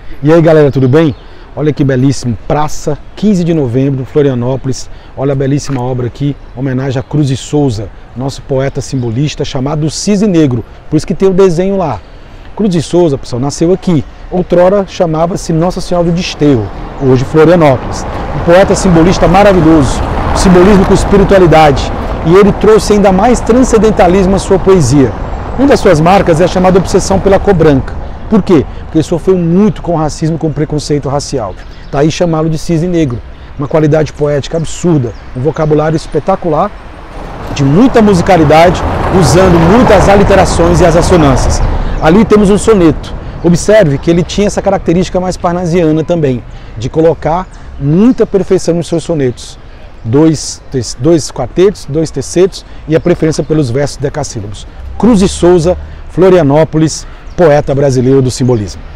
E aí galera, tudo bem? Olha que belíssimo, Praça 15 de Novembro, Florianópolis. Olha a belíssima obra aqui, homenagem a Cruz de Souza, nosso poeta simbolista chamado Cisne Negro, por isso que tem o desenho lá. Cruz de Souza, pessoal, nasceu aqui. Outrora chamava-se Nossa Senhora do Desterro, hoje Florianópolis. Um poeta simbolista maravilhoso, simbolismo com espiritualidade, e ele trouxe ainda mais transcendentalismo à sua poesia. Uma das suas marcas é a chamada obsessão pela cor branca. Por quê? Porque ele sofreu muito com racismo, com preconceito racial. Daí chamá-lo de Cisne Negro. Uma qualidade poética absurda, um vocabulário espetacular, de muita musicalidade, usando muitas aliterações e as assonâncias. Ali temos um soneto. Observe que ele tinha essa característica mais parnasiana também, de colocar muita perfeição nos seus sonetos. Dois quartetos, dois tercetos e a preferência pelos versos decassílabos. Cruz de Souza, Florianópolis, poeta brasileiro do simbolismo.